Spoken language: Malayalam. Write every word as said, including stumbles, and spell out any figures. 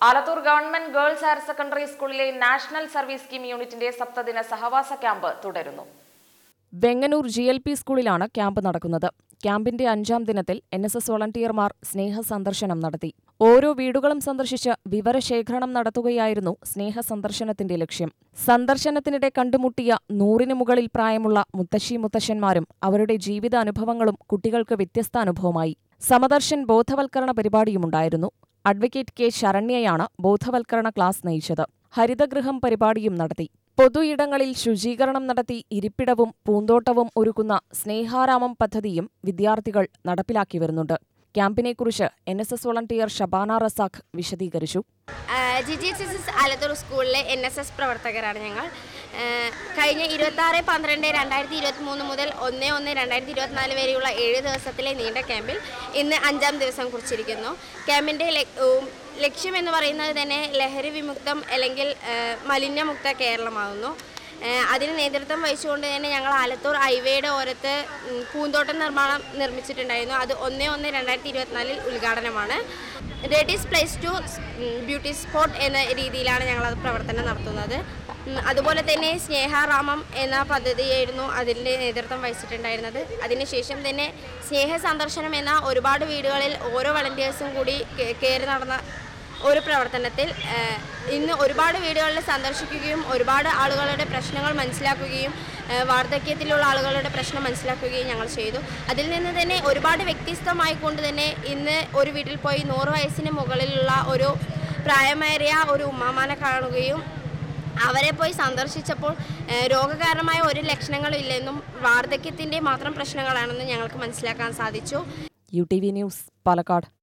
Alathur government girls higher secondary സ്കൂളിലെ നാഷണൽ സർവീസ് സ്കീം യൂണിറ്റിന്റെ സപ്തദിന സഹവാസ ക്യാമ്പ് തുടരുന്നു. വെങ്ങന്നൂർ ജി എൽ പി സ്കൂളിലാണ് ക്യാമ്പ് നടക്കുന്നത്. ക്യാമ്പിന്റെ അഞ്ചാം ദിനത്തിൽ എൻ എസ് എസ് വോളണ്ടിയർമാർ സ്നേഹ സന്ദർശനം നടത്തി. ഓരോ വീടുകളും സന്ദർശിച്ച് വിവരശേഖരണം നടത്തുകയായിരുന്നു സ്നേഹ സന്ദർശനത്തിന്റെ ലക്ഷ്യം. സന്ദർശനത്തിനിടെ കണ്ടുമുട്ടിയ നൂറിനു മുകളിൽ പ്രായമുള്ള മുത്തശ്ശി മുത്തശ്ശന്മാരും അവരുടെ ജീവിതാനുഭവങ്ങളും കുട്ടികൾക്ക് വ്യത്യസ്ത അനുഭവമായി. സമദർശൻ ബോധവൽക്കരണ പരിപാടിയുമുണ്ടായിരുന്നു. അഡ്വക്കേറ്റ് കെ ശരണ്യയാണ് ബോധവൽക്കരണ ക്ലാസ് നയിച്ചത്. ഹരിതഗൃഹം പരിപാടിയും നടത്തി. പൊതു ഇടങ്ങളിൽ ശുചീകരണം നടത്തി ഇരിപ്പിടവും പൂന്തോട്ടവും ഒരുക്കുന്ന സ്നേഹാരാമം പദ്ധതിയും വിദ്യാർത്ഥികൾ നടപ്പിലാക്കി വരുന്നുണ്ട്. ക്യാമ്പിനെക്കുറിച്ച് N S S volunteer Shabana Razak വിശദീകരിച്ചു. G G H S S Alathur സ്കൂളിലെ എൻ എസ് എസ് പ്രവർത്തകരാണ് ഞങ്ങൾ. കഴിഞ്ഞ ഇരുപത്തി ആറ് പന്ത്രണ്ട് രണ്ടായിരത്തി ഇരുപത്തി മൂന്ന് മുതൽ ഒന്ന് ഒന്ന് രണ്ടായിരത്തി ഇരുപത്തിനാല് വരെയുള്ള ഏഴ് ദിവസത്തിലെ നീണ്ട ക്യാമ്പിൽ ഇന്ന് അഞ്ചാം ദിവസം കുറിച്ചിരിക്കുന്നു. ക്യാമ്പിൻ്റെ ലക്ഷ്യം എന്ന് പറയുന്നത് തന്നെ ലഹരി വിമുക്തം അല്ലെങ്കിൽ മലിനമുക്ത കേരളമാകുന്നു. അതിന് നേതൃത്വം വഹിച്ചുകൊണ്ട് തന്നെ ഞങ്ങൾ ആലത്തൂർ ഹൈവേയുടെ ഓരത്ത് പൂന്തോട്ടം നിർമ്മാണം നിർമ്മിച്ചിട്ടുണ്ടായിരുന്നു. അത് ഒന്ന് ഒന്ന് രണ്ടായിരത്തി ഇരുപത്തിനാലിൽ ഉദ്ഘാടനമാണ്. Ready's place to beauty spot എന്ന രീതിയിലാണ് ഞങ്ങളത് പ്രവർത്തനം നടത്തുന്നത്. അതുപോലെ തന്നെ സ്നേഹാരാമം എന്ന പദ്ധതിയായിരുന്നു അതിൻ്റെ നേതൃത്വം വഹിച്ചിട്ടുണ്ടായിരുന്നത്. അതിനുശേഷം തന്നെ സ്നേഹ സന്ദർശനം എന്ന ഒരുപാട് വീടുകളിൽ ഓരോ വളണ്ടിയേഴ്സും കൂടി കയറി നടന്ന ഒരു പ്രവർത്തനത്തിൽ ഇന്ന് ഒരുപാട് വീടുകളിൽ സന്ദർശിക്കുകയും ഒരുപാട് ആളുകളുടെ പ്രശ്നങ്ങൾ മനസ്സിലാക്കുകയും വാർദ്ധക്യത്തിലുള്ള ആളുകളുടെ പ്രശ്നം മനസ്സിലാക്കുകയും ഞങ്ങൾ ചെയ്തു. അതിൽ നിന്ന് തന്നെ ഒരുപാട് വ്യത്യസ്തമായിക്കൊണ്ട് തന്നെ ഇന്ന് ഒരു വീട്ടിൽ പോയി നൂറ് വയസ്സിന് മുകളിലുള്ള ഒരു പ്രായമേറിയ ഒരു ഉമ്മാമാനെ കാണുകയും അവരെ പോയി സന്ദർശിച്ചപ്പോൾ രോഗകാരണമായ ഒരു ലക്ഷണങ്ങളില്ലെന്നും വാർദ്ധക്യത്തിൻ്റെ മാത്രം പ്രശ്നങ്ങളാണെന്നും ഞങ്ങൾക്ക് മനസ്സിലാക്കാൻ സാധിച്ചു. U T V news, Palakkad.